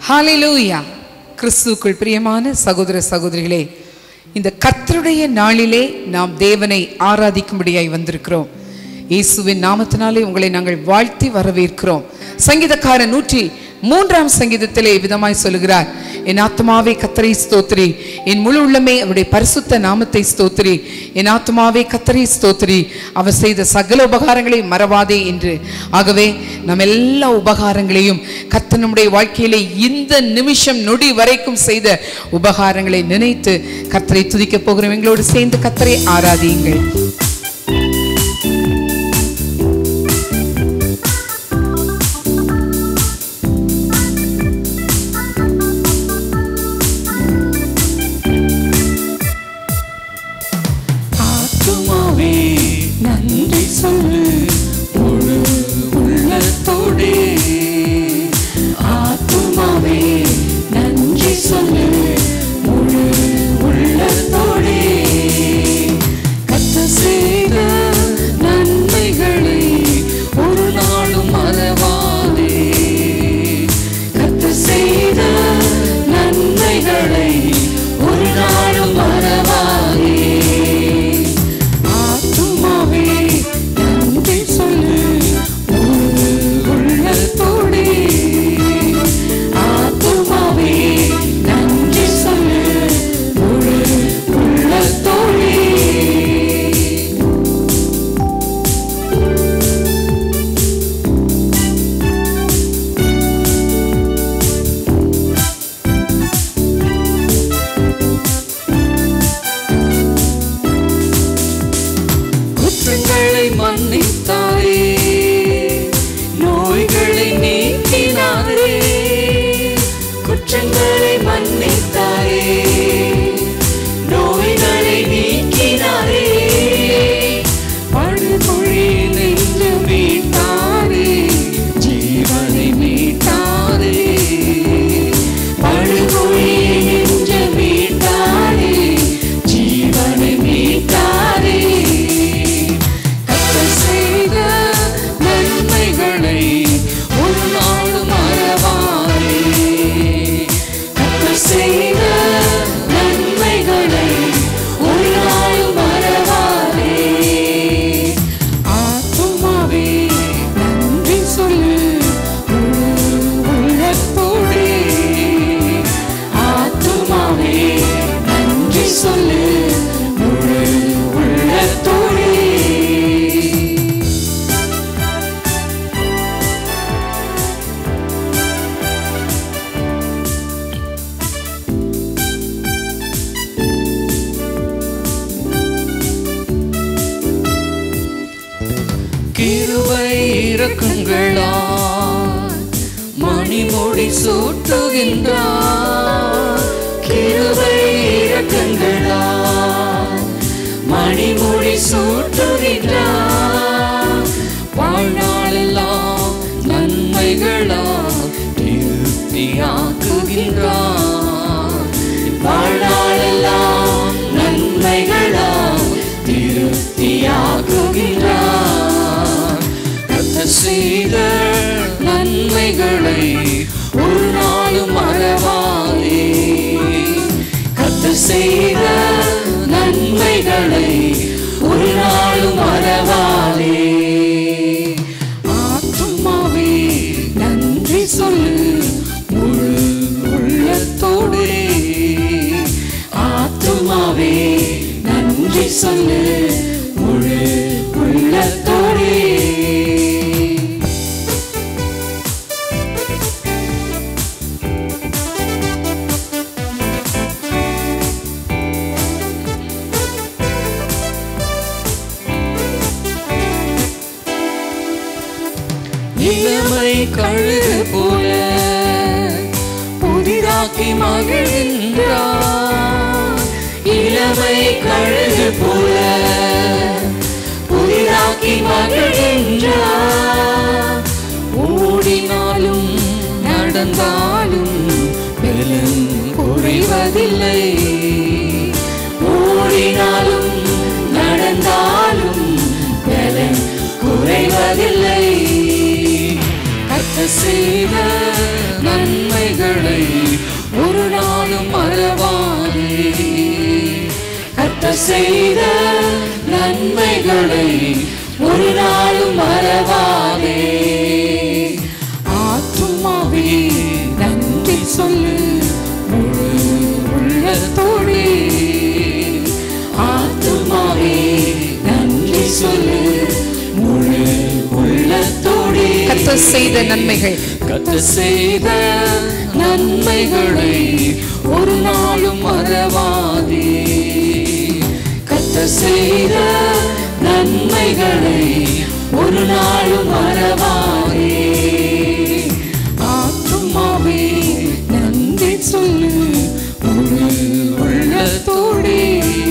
ஹல்லேலூயா. கிறிஸ்துவுக்குள் பிரியமான சகோதர சகோதரிகளே, இந்த கர்த்தருடைய நாளிலே நாம் தேவனை ஆராதிக்கும்படியாய் வந்திருக்கிறோம். இயேசுவின் நாமத்தினாலே உங்களை நாங்கள் வாழ்த்தி வரவேற்கிறோம். சங்கீதக்காரன் 103ஆம் சங்கீதத்திலே விதமாய் சொல்லுகிறார், என் ஆத்மாவே கர்த்தரை ஸ்தோத்திரி, என் முழு உள்ளமே அவருடைய பரிசுத்த நாமத்தை ஸ்தோத்திரி, என் ஆத்மாவே கர்த்தரை ஸ்தோத்திரி, அவர் செய்த சகல உபகாரங்களை மறவாதே என்று. ஆகவே நம்ம எல்லா உபகாரங்களையும் கர்த்தர் நம்முடைய வாழ்க்கையிலே இந்த நிமிஷம் நொடி வரைக்கும் செய்த உபகாரங்களை நினைத்து கர்த்தரை துதிக்க போகிறோம். எங்களோடு சேர்ந்து கர்த்தரை ஆராதியுங்கள். நன்றி சொல்லு முழு உள்ளத்தோடே, ஆத்துமாவே நன்றி சொல்லு முழு உள்ளத்தோடே. கர்த்தர் செய்த நன்மைகளை ஒரு நாளும் மறவாதே, கர்த்தர் செய்த நன்மைகளை ஒரு நாளும் மறவாதே. மன்னித்தாரே, நோய்களை நீக்கினாரே, குற்றங்களை மன்னித்தாரே, நோய்களை நீக்கினாரே, படுமொழி நெஞ்சு மீட்டாரே, ஜீவனை மீட்டாரே, படுமொழி நெஞ்சு மீட்டாரே, ஜீவனை மீட்டாரே. நன்மைகளை ஒரு நாளும் மறவாதே, கர்த்தர் செய்த நன்மைகளை ஒரு நாளும் மறவாதே. ஆத்துமாவே நன்றி சொல்லு முழு உள்ளத்தோடே, ஆத்துமாவே நன்றி சொல்லு முழு உள்ளத்தோடே. கிருபை இரக்கங்களால் மணிமொழி சூட்டுகின்றார், கிருபை இரக்கங்களால் மணிமொழி சூட்டுகின்றார், வாழ்நாளெல்லாம் நன்மைகளால் திருப்தியாக்குகின்றார், வாழ்நாளெல்லாம் நன்மைகளால் திருப்தியாக்குகின்றார். செய்த நன்மைகளை ஒரு நாளும் மறவாதே, கர்த்தர் செய்த நன்மைகளை ஒரு நாளும் மறவாதே. ஆத்துமாவே நன்றி சொல்லு முழு உள்ளத்தோடே, ஆத்துமாவே நன்றி சொல்லு முழு உள்ளத்தோடே. இளமை கழுகு போல புதிதாக்கி மகிழ்கின்றார், இளமை கழுகு போல புதிதாக்கி மகிழ்கின்றார். ஓடினாலும் நடந்தாலும் பலன் குறைவதில்லை, ஓடினாலும் நடந்தாலும் பலன் குறைவதில்லை. செய்த நன்மைகளை செய்த நன்மைகளை ஒரு நாளும் மறவாதே. ஆத்துமாவே நன்றி சொல்லு முழு உள்ளத்தோடே. ஆத்துமாவே நன்றி சொல்லு முழு உள்ளத்தோடே. கர்த்தர் செய்த நன்மைகள், கர்த்தர் செய்த நன்மைகளை ஒரு நாளும் மறவாதே. கர்த்தர் செய்த நன்மைகளை ஒரு நாளும் மறவாதே. ஆத்துமாவே நன்றி சொல்லு முழு உள்ளத்தோடே.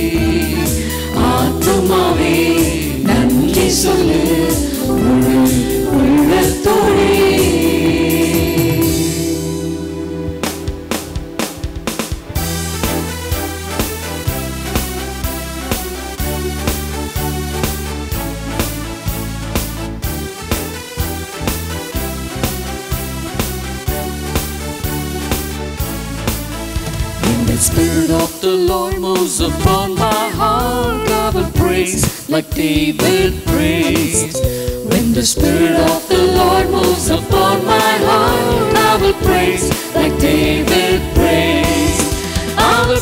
ஆத்துமாவே நன்றி சொல்லு முழு உள்ளத்தோடே. The Spirit of the Lord moves upon my heart. I will praise like David praised. When the Spirit of the Lord moves upon my heart, I will praise like David praised. I will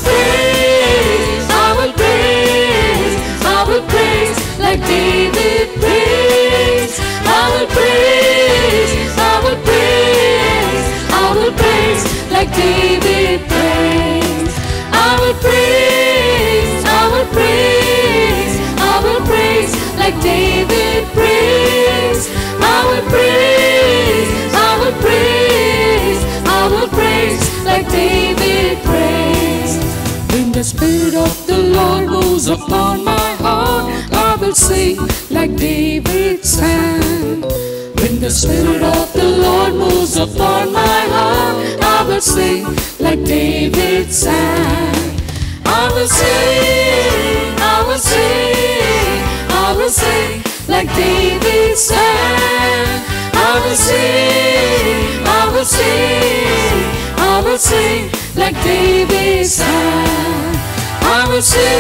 praise, I will praise, I will praise like David praised. I will praise, I will praise, I will praise like David praised. I will praise, I will praise, I will praise like David praised. I will praise, I will praise, I will praise like David praised. When the Spirit of the Lord moves upon my heart, I will sing like David sang. When the Spirit of the Lord moves upon my heart, I will sing like David sang. I will sing, I will sing, I will sing like David sang. I will sing, I will sing, I will sing like David sang. I will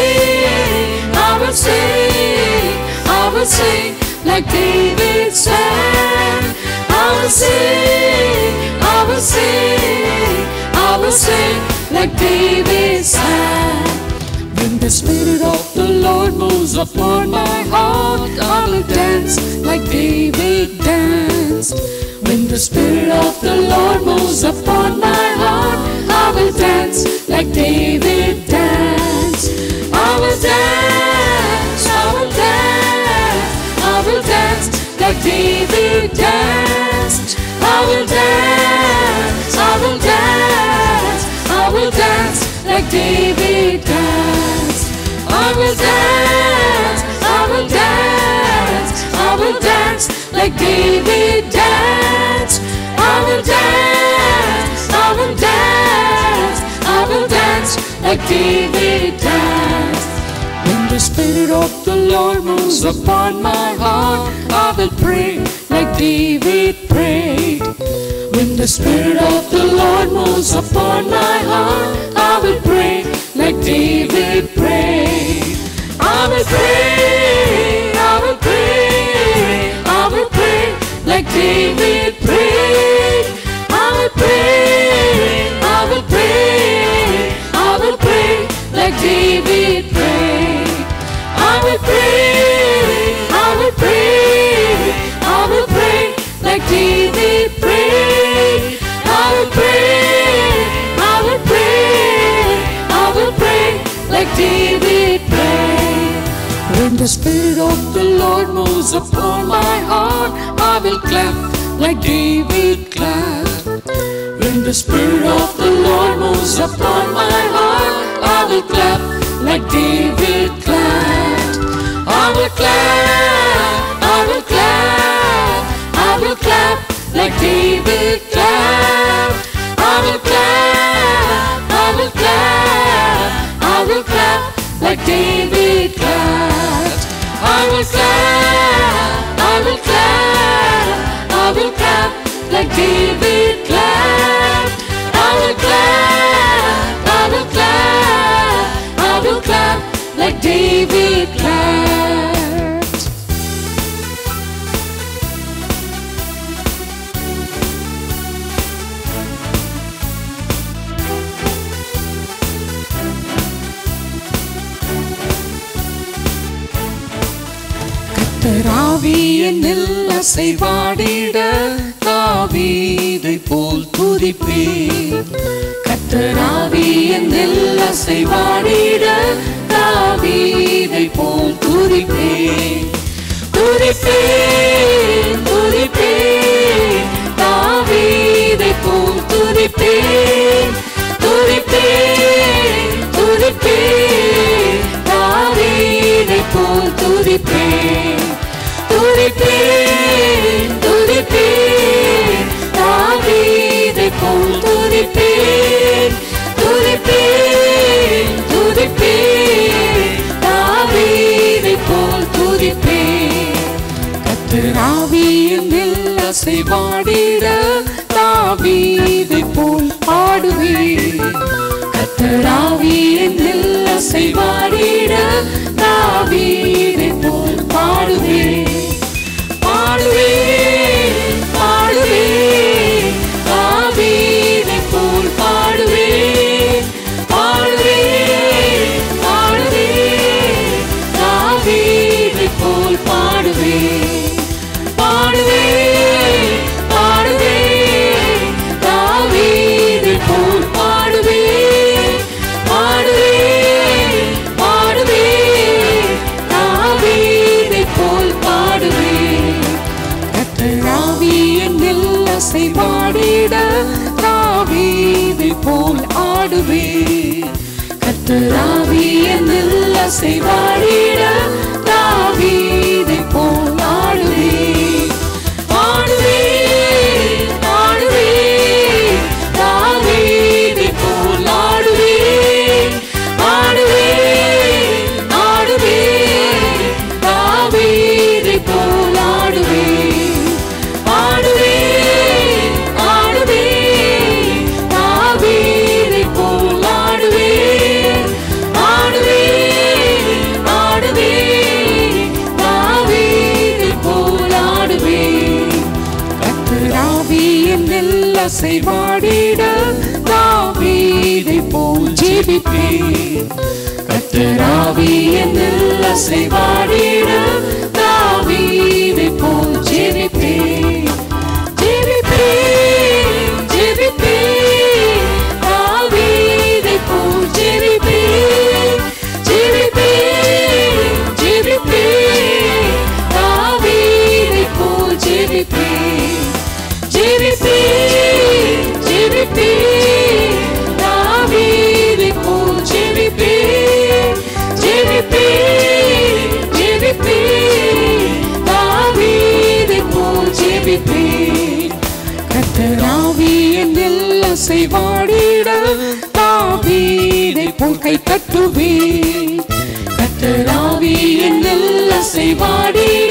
sing, I will sing, I will sing like David sang. I will sing, I will sing, I will sing like David sang. When the Spirit of the Lord moves upon my heart, I will dance like David danced. When the Spirit of the Lord moves upon my heart, I will dance like David danced. I will dance, I will dance, I will dance like David danced. I will dance, I will dance, I will dance like David danced. I will dance, I will dance, I will dance like David danced. I will dance, I will dance, I will dance like David danced. When the Spirit of the Lord moves upon my heart, I will pray like David prayed. When the Spirit of the Lord moves upon my heart, I will pray like David prayed. I will pray, I will pray, I will pray like David prayed. I will pray, I will pray, I will pray like David prayed. I will pray, I will pray, I will pray like David prayed. I will pray, I will pray, I will pray like David prayed. When the Spirit of the Lord moves upon my heart, I will clap like David clapped. When the Spirit of the Lord moves upon my heart, I will clap like David clapped. I will clap, I will clap, I will clap like David clapped. I will clap, I will clap, I will clap like David clapped. I will clap, I will clap, I will clap like David clapped. I will clap, I will clap, I will clap like David. David clapped. கர்த்தராவியனில் அசைவாடிட தாவீதை போல் துதிப்பேன். கர்த்தராவியனில் அசைவாடிட தாவீதை போல் துதிப்பேன். துதிப்பேன் துதிப்பேன் தாவீதை போல் துதிப்பேன். துதிப்பேன் துதிப்பேன் தாவீதை போல் துதிப்பேன். துதிப்பேன் துதிப்பேன் தாவீதை போல் துதிப்பேன். துதிப்பேன் துதிப்பேன் தாவீதை போல் துதிப்பேன். கர்த்தராவியனில் அசைவாடிட தாவீதை போல் பாடுவேன். கர்த்தராவியனில் அசைவாடிட தாவீதை போல் பாடுவேன். பாடுவேன் பாடுவேன் தாவீதை போல் பாடுவேன். பாடுவேன் பாடுவேன் தாவீதை போல் பாடுவேன். பாடுவேன் பாடுவேன் தாவீதை போல் பாடுவேன். பாடுவேன் பாடுவேன் தாவீதை போல் பாடுவேன். கர்த்தராவியனில் அசைவாடிட தாவீதை போல் ஆடுவேன். கர்த்தராவியனில் அசைவாடிட தாவீதை போல் ஆடுவேன். பாடுவேன் பாடுவேன் தாவீதை போல் ஆடுவேன். ஆடுவேன் ஆடுவேன் தாவீதை போல் ஆடுவேன். ஆடுவேன் ஆடுவேன் தாவீதை போல் ஆடுவேன். ஆடுவேன் ஆடுவேன் தாவீதை போல் ஆடுவேன். கர்த்தராவியனில் அசைவாடிட தாவீதை போல் ஜெபிப்பேன். கர்த்தராவியனில் அசைவாடிட தாவீதை போல் ஜெபிப்பேன். ஜெபிப்பேன் ஜெபிப்பேன் தாவீதை போல் ஜெபிப்பேன். ஜெபிப்பேன் ஜெபிப்பேன் தாவீதை போல் ஜெபிப்பேன். ஜெபிப்பேன் ஜெபிப்பேன் தாவீதை போல் ஜெபிப்பேன். ஜெபிப்பேன் ஜெபிப்பேன் தாவீதை போல் ஜெபிப்பேன். கர்த்தராவியனில் அசைவாடிட தாவீதை போல் கை தட்டுவேன். கர்த்தராவியனில் அசைவாடிட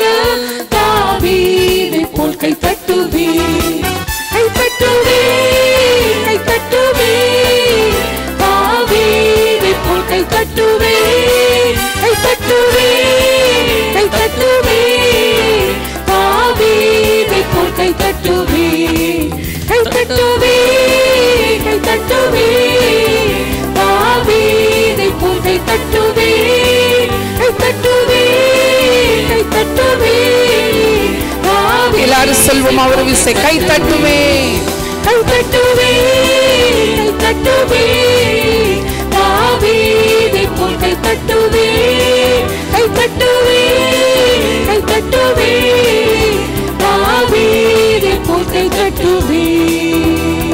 தாவீதை போல் கை தட்டுவேன். கை தட்டுவேன் கை தட்டுவேன் தாவீதை போல் கை தட்டுவேன். கை தட்டுவேன் கை தட்டுவேன் தாவீதை போல் கை தட்டுவேன். கை தட்டுவேன் கை தட்டுவேன் தாவீதை போல் கை தட்டுவேன். கை தட்டுவேன் கை தட்டுவேன் தாவீதை. எல்லாரும் சொல்வோம் ஒரு விசை கை தட்டுவேன். கை தட்டுவேன் கை தட்டுவேன் தாவீதை போல் கை தட்டுவேன். கை தட்டுவேன் கை தட்டுவேன் தாவீதை போல் கை தட்டுவேன்.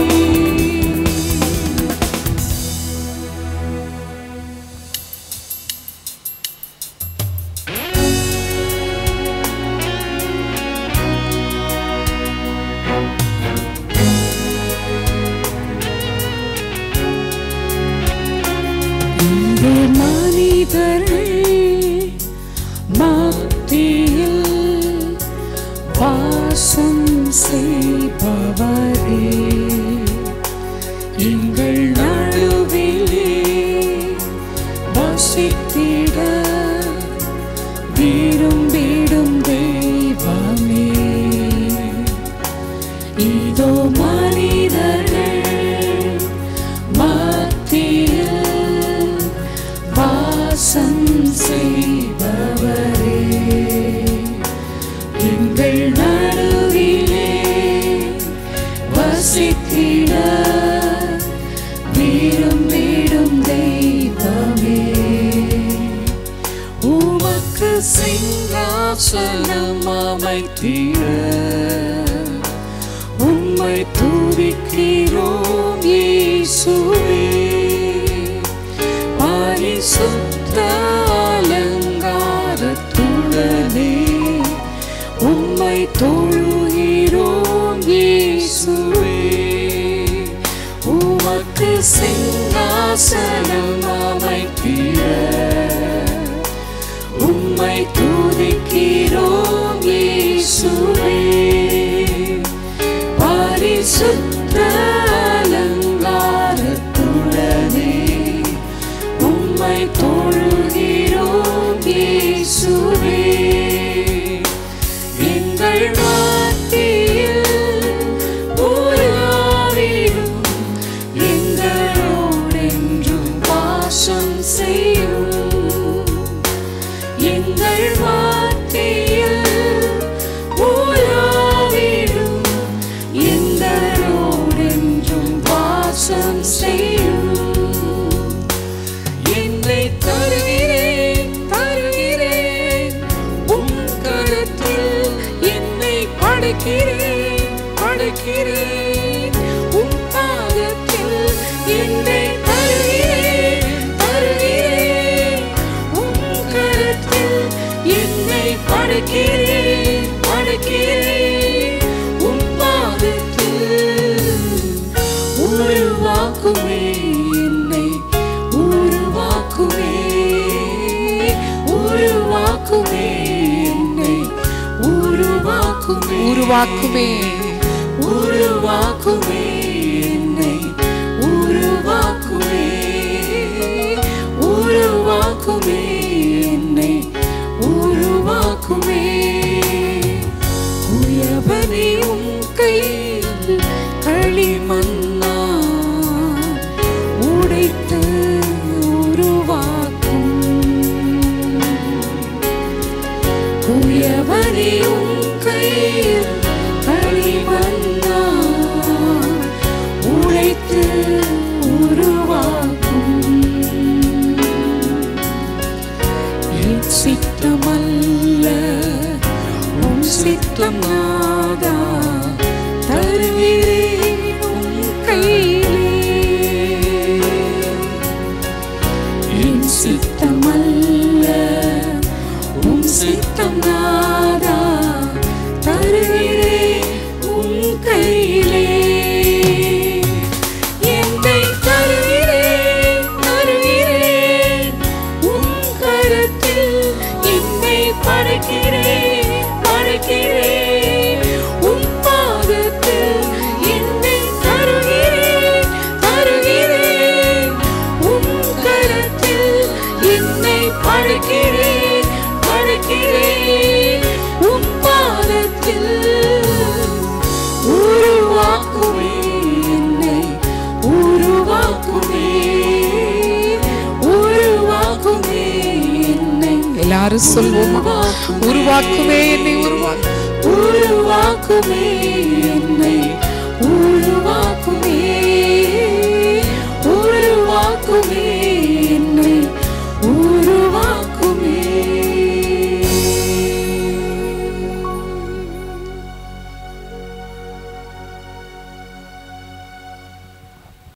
மத்தியில் வாசம் செய்பவரே, எங்கள் நடுவிலே வசித்திட விரும்பிடும் தெய்வமே. இதோ மனிதர்கள் மத்தியில் வாசம் செய்பவரே, எங்கள் நடுவிலே வசித்திட விரும்பிடும் தெய்வமே. உமக்கு சிங்காசனம் அமைத்திட உம்மை துதிக்கிறோம் இயேசுவே. பரிசுத்த அலங்காரத்துடனே உம்மை தொழுகிறோம் இயேசுவே. உமக்கு சிங்காசனம் அமைத்திட உம்மை துதிக்கிறோம் இயேசுவே. பரிசுத்த அலங்காரத்துடனே உம்மை தொழுகிறோம் இயேசுவே. எங்கள் மத்தியில் உலாவிடும் எங்களோடென்றும் வாசம் செய்யும். எங்கள் மத்தியில் உலாவிடும் எங்களோடென்றும் வாசம் செய்யும். என்னை தருகிறேன் தருகிறேன் உம் கரத்தில், என்னை படைக்கிறேன் படைக்கிறேன் உம் பாதத்தில். என்னை தருகிறேன் தருகிறேன் உம் கரத்தில், என்னை படைக்கிறேன் படைக்கிறேன் உம் பாதத்தில். உருவாக்குமே என்னை உருவாக்குமே, உருவாக்குமே என்னை உருவாக்குமே, உருவாக்குமே உருவாக்குமே என்னை உருவாக்குமே, உருவாக்குமே என்னை உருவாக்குமே. உயவனே உம் கையில் களிமண்ணா உடைத்து உருவாக்கும். உயவனே உம் கையில் களிமண்ணா உடைத்து உருவாக்கும். என் சித்தமல்ல உம் சித்தம் நாதா, தருகிறேன் உம் கையிலே. என் சித்தமல்ல உம் சித்தம் நாதா, தருகிறேன் உம் கையிலே. என்னை தருகிறேன் தருகிறேன் உம் கரத்தில், என்னை படைக்கிறேன் படைக்கிறேன் உம் பாதத்தில். என்னை தருகிறேன் தருகிறேன் உம் கரத்தில், என்னை படைக்கிறேன் படைக்கிறேன் உம் பாதத்தில். உருவாக்குமே என்னை உருவாக்குமே, உருவாக்குமே என்னை. எல்லாரும் சொல்வோமா? உருவாக்குமே என்னை உருவாக்குமே என்னை உருவாக்குமே,